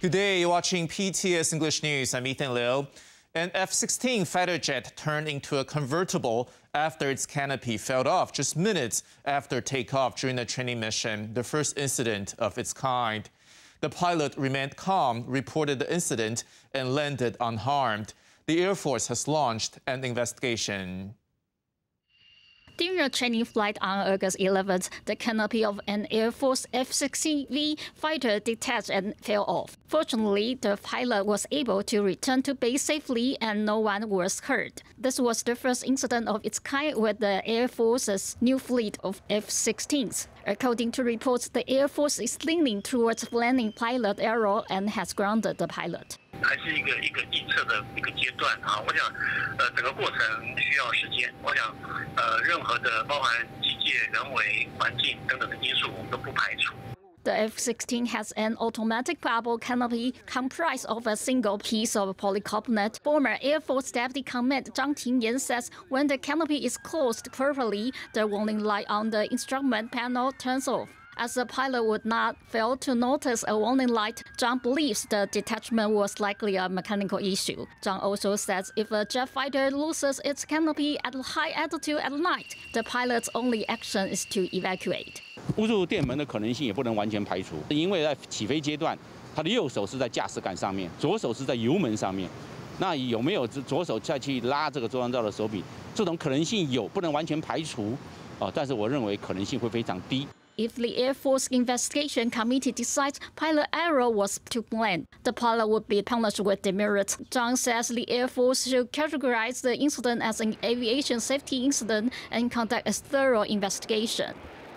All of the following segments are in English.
Good day, you're watching PTS English News. I'm Ethan Liu. An F-16 fighter jet turned into a convertible after its canopy fell off just minutes after takeoff during a training mission, the first incident of its kind. The pilot remained calm, reported the incident, and landed unharmed. The Air Force has launched an investigation. During a training flight on August 11th, the canopy of an Air Force F-16V fighter detached and fell off. Fortunately, the pilot was able to return to base safely and no one was hurt. This was the first incident of its kind with the Air Force's new fleet of F-16s. According to reports, the Air Force is leaning towards landing pilot error and has grounded the pilot. 还是一个预测的一个阶段啊，我想，整个过程需要时间。我想，任何的包含机械、人为、环境等等的因素，我们都不排除。 The F-16 has an automatic bubble canopy comprised of a single piece of polycarbonate. Former Air Force Deputy Command Zhang Tingyan says when the canopy is closed properly, the warning light on the instrument panel turns off. As the pilot would not fail to notice a warning light, Zhang believes the detachment was likely a mechanical issue. Zhang also says if a jet fighter loses its canopy at high altitude at night, the pilot's only action is to evacuate. 误入电门的可能性也不能完全排除，因为在起飞阶段，他的右手是在驾驶杆上面，左手是在油门上面。那有没有左手再去拉这个中央道的手柄？这种可能性有，不能完全排除但是我认为可能性会非常低。 If the Air Force Investigation Committee decides pilot error was to blame, the pilot would be punished with demerit. Zhang says the Air Force should categorize the incident as an aviation safety incident and conduct a thorough investigation.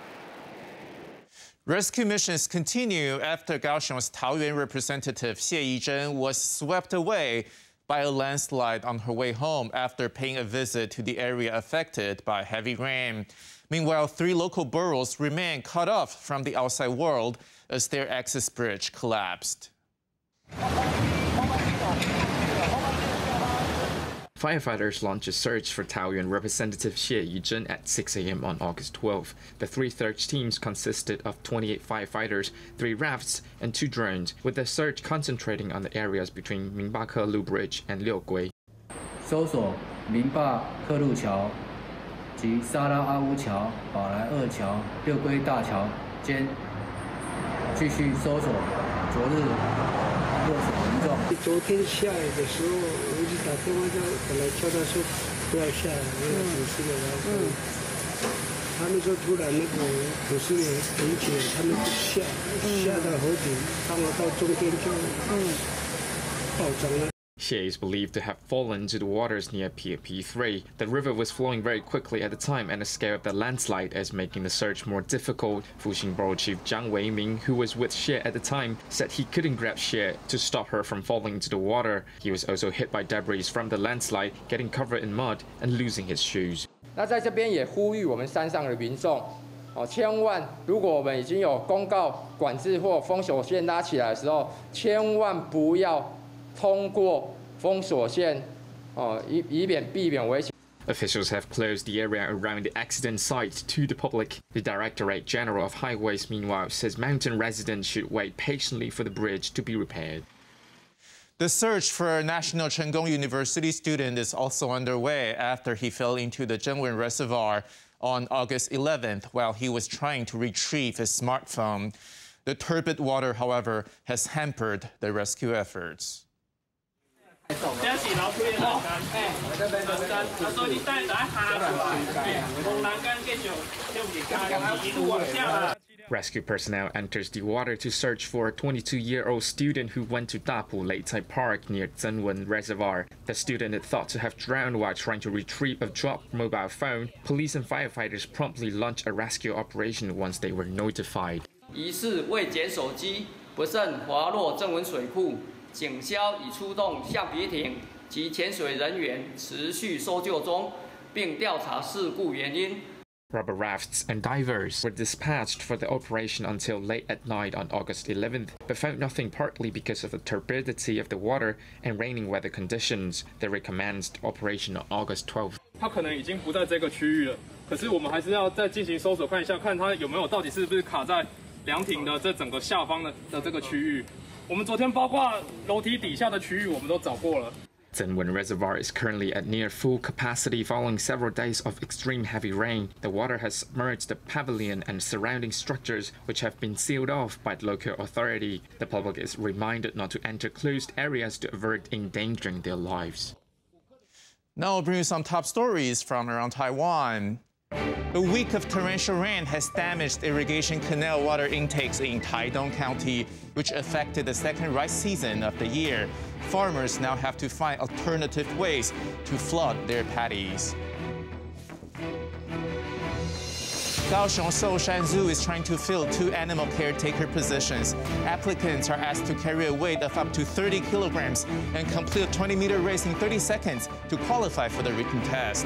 Rescue missions continue after Kaohsiung's Taoyuan representative Xie Yizhen was swept away by a landslide on her way home after paying a visit to the area affected by heavy rain. Meanwhile, 3 local boroughs remain cut off from the outside world as their access bridge collapsed. Firefighters launched a search for Taoyuan Representative Xie Yizhen at 6 a.m. on August 12. The 3 search teams consisted of 28 firefighters, 3 rafts, and 2 drones, with the search concentrating on the areas between Minba Lu Bridge and Liugui. 搜索明坝客路桥及沙拉阿乌桥、宝来二桥、六龟大桥间，继续搜索昨日落水民众。 昨天下雨的时候，我就打电话本来叫他说不要下来，因为土石流然后他们说突然那个土石流很紧，他们就下到河底，刚好到中间就爆涨了。 Xie is believed to have fallen to the waters near Pier P3. The river was flowing very quickly at the time, and the scale of the landslide is making the search more difficult. Fuxing Borough Chief Zhang Weiming, who was with Xie at the time, said he couldn't grab Xie to stop her from falling into the water. He was also hit by debris from the landslide, getting covered in mud and losing his shoes. 那在这边也呼吁我们山上的民众，千万，如果我们已经有公告管制或封锁线拉起来的时候，千万不要 通过封锁线，以避免危险。 Officials have closed the area around the accident site to the public. The Directorate General of Highways, meanwhile, says mountain residents should wait patiently for the bridge to be repaired. The search for a National Cheng Kung University student is also underway after he fell into the Zhenwen Reservoir on August 11th while he was trying to retrieve his smartphone. The turbid water, however, has hampered the rescue efforts. Rescue personnel enters the water to search for a 22-year-old student who went to Dapu Leitai Park near Zhenwen Reservoir. The student is thought to have drowned while trying to retrieve a dropped mobile phone. Police and firefighters promptly launched a rescue operation once they were notified. 疑似未捡手机，不慎滑落正文水库，警消已出动橡皮艇及潜水人员持续搜救中，并调查事故原因。 Rubber rafts and divers were dispatched for the operation until late at night on August 11th, but found nothing partly because of the turbidity of the water and raining weather conditions. They recommenced operation on August 12th. 它可能已经不在这个区域了，可是我们还是要再进行搜索，看一下，看它有没有到底是不是卡在凉亭的这整个下方的这个区域。 我们昨天包括楼梯底下的区域，我们都找过了。 Zhenwen Reservoir is currently at near full capacity following several days of extreme heavy rain. The water has submerged the pavilion and surrounding structures, which have been sealed off by the local authority. The public is reminded not to enter closed areas to avoid endangering their lives. Now I'll bring you some top stories from around Taiwan. A week of torrential rain has damaged irrigation canal water intakes in Taidong County, which affected the second rice season of the year. Farmers now have to find alternative ways to flood their paddies. Kaohsiung Soushan Zoo is trying to fill 2 animal caretaker positions. Applicants are asked to carry a weight of up to 30 kilograms and complete a 20-meter race in 30 seconds to qualify for the written test.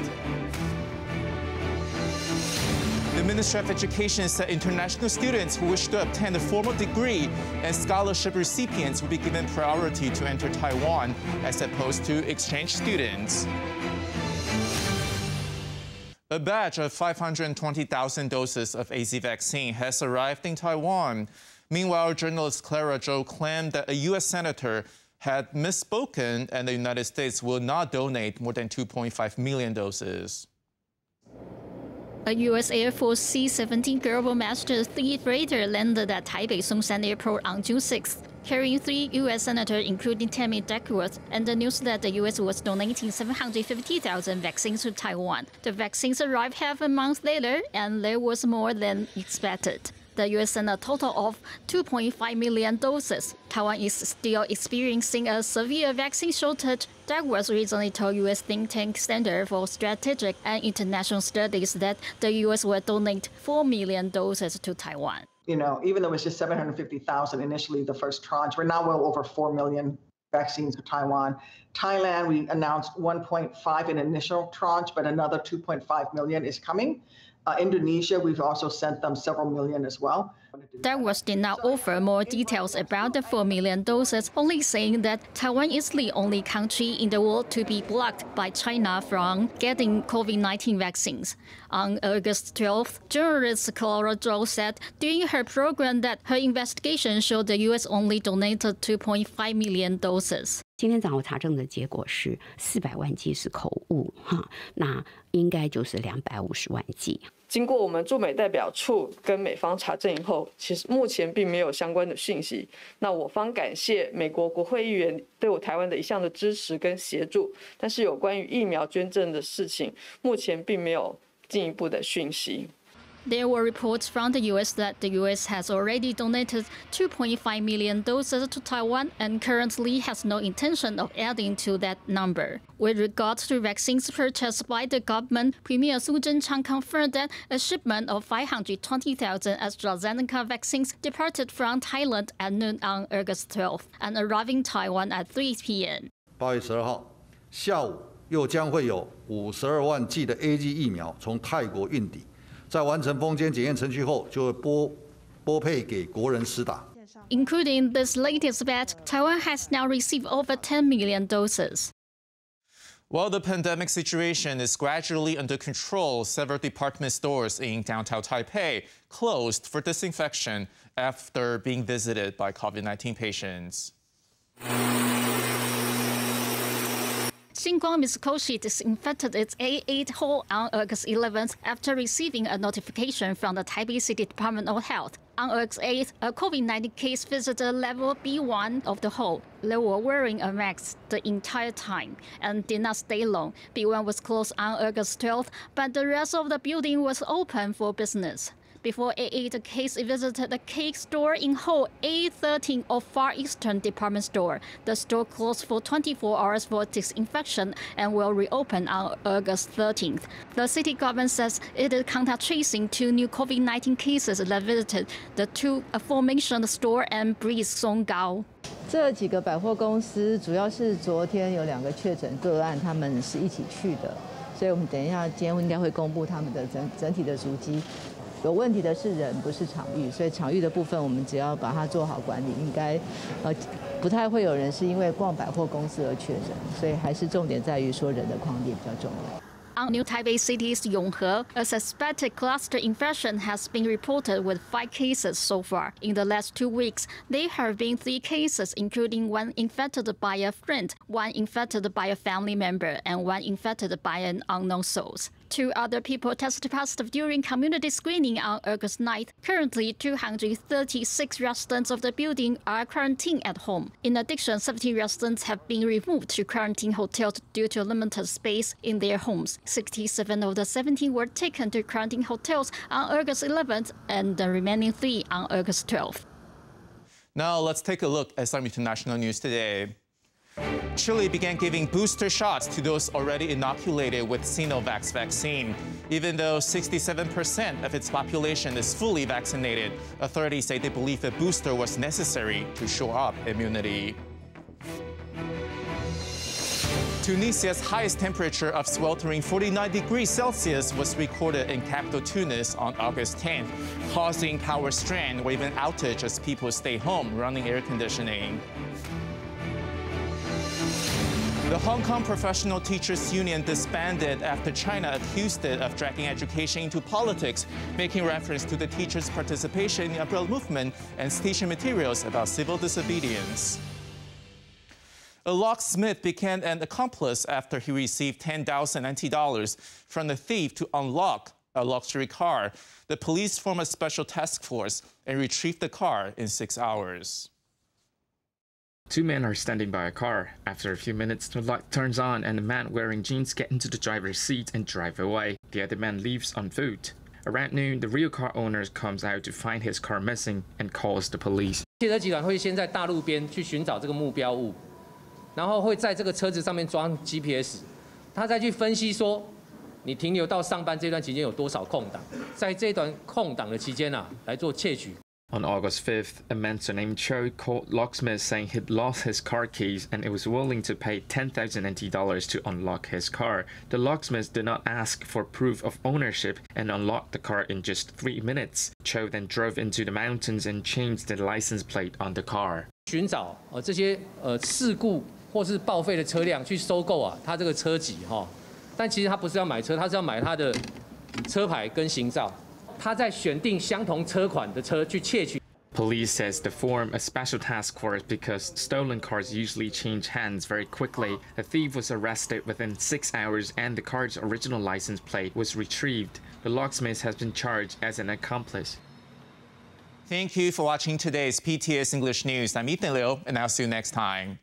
The Ministry of Education said international students who wish to obtain a formal degree and scholarship recipients will be given priority to enter Taiwan as opposed to exchange students. A batch of 520,000 doses of AZ vaccine has arrived in Taiwan. Meanwhile, journalist Clara Zhou claimed that a U.S. senator had misspoken and the United States will not donate more than 2.5 million doses. A U.S. Air Force C-17 Global Master III freighter landed at Taipei Songshan Airport on June 6th, carrying 3 U.S. senators, including Tammy Duckworth, and the news that the U.S. was donating 750,000 vaccines to Taiwan. The vaccines arrived half a month later, and there was more than expected. The U.S. sent a total of 2.5 million doses. Taiwan is still experiencing a severe vaccine shortage. Duckworth recently told U.S. think tank Center for Strategic and International Studies that the U.S. will donate 4 million doses to Taiwan. You know, even though it's just 750,000 initially, the first tranche, we're now well over 4 million vaccines to Taiwan. Thailand, we announced 1.5 in initial tranche, but another 2.5 million is coming. Indonesia, we've also sent them several million as well. Duckworth did not offer more details about the 4 million doses, only saying that Taiwan is the only country in the world to be blocked by China from getting COVID-19 vaccines. On August 12th, journalist Clara Zhou said during her program that her investigation showed the U.S. only donated 2.5 million doses. 今天早上我查证的结果是400万剂是口误哈，那应该就是250万剂。 经过我们驻美代表处跟美方查证以后，其实目前并没有相关的讯息。那我方感谢美国国会议员对我台湾的一向的支持跟协助，但是有关于疫苗捐赠的事情，目前并没有进一步的讯息。 There were reports from the U.S. that the U.S. has already donated 2.5 million doses to Taiwan and currently has no intention of adding to that number. With regard to vaccines purchased by the government, Premier Su Zhenchang confirmed that a shipment of 520,000 AstraZeneca vaccines departed from Thailand at noon on August 12th and arrived in Taiwan at 3 p.m. 8月12号下午又将会有52万剂的 AZ 疫苗从泰国运抵。 在完成封签检验程序后，就会拨配给国人施打。 Including this latest batch, Taiwan has now received over 10 million doses. While the pandemic situation is gradually under control, several department stores in downtown Taipei closed for disinfection after being visited by COVID-19 patients. Xinguang Mitsukoshi disinfected its A8 hall on August 11th after receiving a notification from the Taipei City Department of Health. On August 8th, a COVID-19 case visited level B1 of the hall. They were wearing a mask the entire time and did not stay long. B1 was closed on August 12th, but the rest of the building was open for business. Before A8, the case visited the cake store in Hall A13 of Far Eastern Department Store. The store closed for 24 hours for disinfection and will reopen on August 13th. The city government says it is contact tracing 2 new COVID-19 cases that visited the 2 aforementioned store and breathed Songgao. 这几个百货公司主要是昨天有2个确诊个案，他们是一起去的，所以我们等一下今天应该会公布他们的整体的足迹。 有问题的是人，不是场域，所以场域的部分我们只要把它做好管理，应该不太会有人是因为逛百货公司而确诊，所以还是重点在于说人的框列比较重要。 On New Taipei City's Yonghe, a suspected cluster infection has been reported with 5 cases so far. In the last 2 weeks, there have been 3 cases, including 1 infected by a friend, 1 infected by a family member, and 1 infected by an unknown source. 2 other people tested positive during community screening on August 9th. Currently, 236 residents of the building are quarantined at home. In addition, 70 residents have been removed to quarantine hotels due to limited space in their homes. 67 of the 70 were taken to quarantine hotels on August 11th and the remaining 3 on August 12th. Now let's take a look at some international news today. Chile began giving booster shots to those already inoculated with Sinovac vaccine. Even though 67% of its population is fully vaccinated, authorities say they believe the booster was necessary to shore up immunity. Tunisia's highest temperature of sweltering 49 degrees Celsius was recorded in capital Tunis on August 10th, causing power strain or even outage as people stay home running air conditioning. The Hong Kong Professional Teachers Union disbanded after China accused it of dragging education into politics, making reference to the teachers' participation in the Umbrella Movement and teaching materials about civil disobedience. A locksmith became an accomplice after he received $10,000 from the thief to unlock a luxury car. The police formed a special task force and retrieved the car in 6 hours. 2 men are standing by a car. After a few minutes, the light turns on and a man wearing jeans gets into the driver's seat and drive away. The other man leaves on foot. Around noon, the real car owner comes out to find his car missing and calls the police. 汽车集团会先在大路边去寻找这个目标物，然后会在这个车子上面装 GPS， 他再去分析说你停留到上班这段期间有多少空档，在这段空档的期间来做窃取。 On August 5th, a man named Cho called locksmith saying he'd lost his car keys and he was willing to pay $10,000 to unlock his car. The locksmith did not ask for proof of ownership and unlocked the car in just 3 minutes. Cho then drove into the mountains and changed the license plate on the car. 寻找这些事故或是报废的车辆去收购他这个车籍但其实他不是要买车，他是要买他的车牌跟行照。 他在选定相同车款的车去窃取。 Police says they form a special task force because stolen cars usually change hands very quickly. A thief was arrested within 6 hours and the car's original license plate was retrieved. The locksmith has been charged as an accomplice. Thank you for watching today's PTS English News. I'm Ethan Liu, and I'll see you next time.